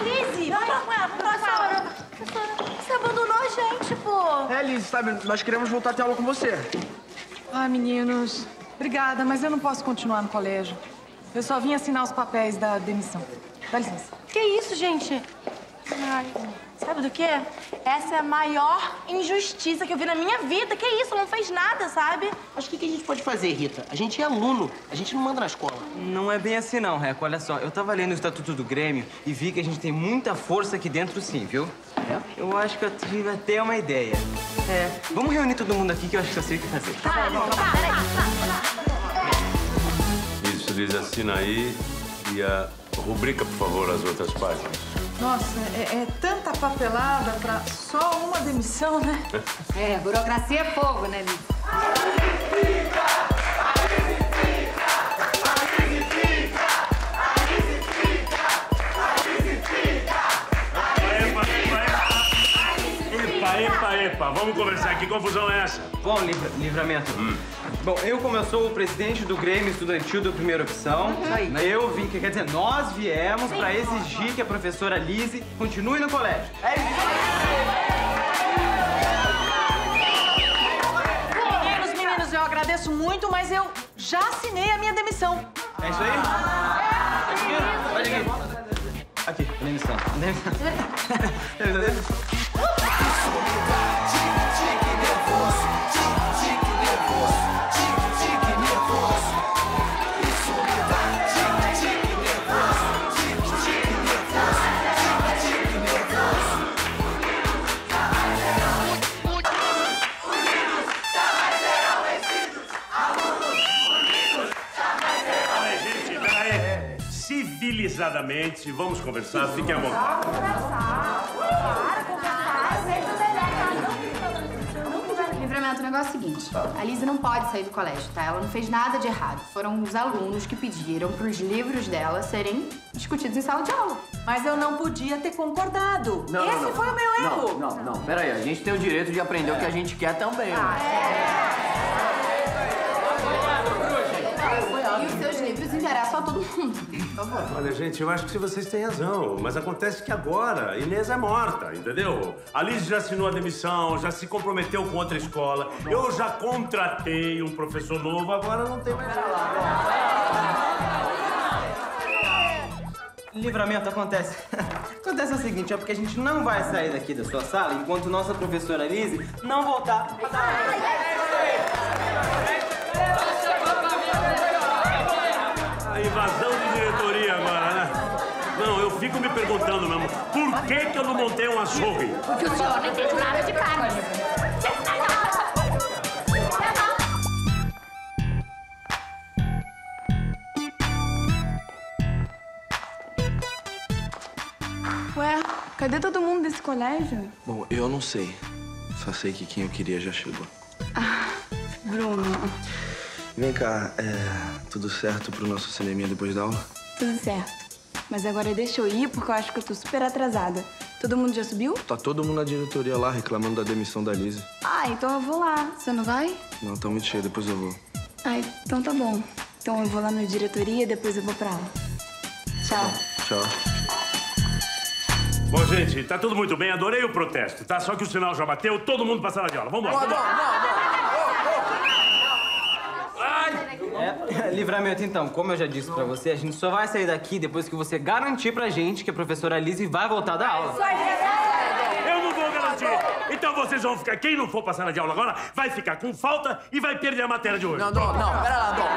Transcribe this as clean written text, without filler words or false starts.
Lizzy! Vamos lá com ela, professora, você abandonou a gente, pô. É, Lizzy, sabe, nós queremos voltar a ter aula com você. Ai, meninos, obrigada, mas eu não posso continuar no colégio. Eu só vim assinar os papéis da demissão. Dá licença. Que isso, gente? Ai, sabe do quê? Essa é a maior injustiça que eu vi na minha vida. Que isso? Não fez nada, sabe? Mas o que a gente pode fazer, Rita? A gente é aluno, a gente não manda na escola. Não é bem assim não, Reco. Olha só, eu tava lendo o Estatuto do Grêmio e vi que a gente tem muita força aqui dentro sim, viu? É? Eu acho que eu tive até uma ideia. Vamos reunir todo mundo aqui que eu acho que eu sei o que fazer. Isso, Liz, assina aí e rubrica, por favor, as outras páginas. Nossa, é tanta papelada pra só uma demissão, né? É, burocracia é fogo, né, Liz? Epa, vamos conversar. Que confusão é essa? Bom, Livramento. Bom, como eu sou o presidente do Grêmio Estudantil da Primeira Opção, quer dizer, nós viemos pra exigir que a professora Lizzy continue no colégio. É isso aí! Meninos, eu agradeço muito, mas eu já assinei a minha demissão. É isso aí? Pode aqui. Aqui, demissão. Civilizadamente, vamos conversar, fiquem à vontade. Livramento, o negócio é o seguinte. A Lizzy não pode sair do colégio, tá? Ela não fez nada de errado. Foram os alunos que pediram pros livros dela serem discutidos em sala de aula. Mas eu não podia ter concordado. Esse foi o meu erro. Não. Peraí, a gente tem o direito de aprender o que a gente quer também. E os seus livros interessam a todo mundo. Por favor. Olha, gente, eu acho que vocês têm razão, mas acontece que agora Inês é morta, entendeu? A Liz já assinou a demissão, já se comprometeu com outra escola, eu já contratei um professor novo, agora não tem mais nada. Livramento, acontece. Acontece o seguinte, porque a gente não vai sair daqui da sua sala enquanto nossa professora Lizzy não voltar. A invasão de diretoria agora, né? Não, eu fico me perguntando mesmo, por que eu não montei um açougue? Porque o senhor não entende nada de carne. Ué, cadê todo mundo desse colégio? Bom, eu não sei. Só sei que quem eu queria já chegou. Bruno, Vem cá, tudo certo pro nosso cineminha depois da aula? tudo certo. Mas agora deixa eu ir, porque eu acho que eu tô super atrasada. Todo mundo já subiu? Tá todo mundo na diretoria lá reclamando da demissão da Lizzy. Ah, então eu vou lá. Você não vai? Não, tá muito cheio, depois eu vou. Ah, então tá bom. Então eu vou lá na diretoria e depois eu vou pra aula. Tchau. Tchau. Bom, gente, tá tudo muito bem, adorei o protesto, tá? Só que o sinal já bateu, todo mundo pra sala de aula. Vamos lá. Livramento, então, como eu já disse pra você, a gente só vai sair daqui depois que você garantir pra gente que a professora Lizzy vai voltar da aula. Eu não vou garantir. Então vocês vão ficar, quem não for pra sala de aula agora, vai ficar com falta e vai perder a matéria de hoje. Não, pera lá, Dom.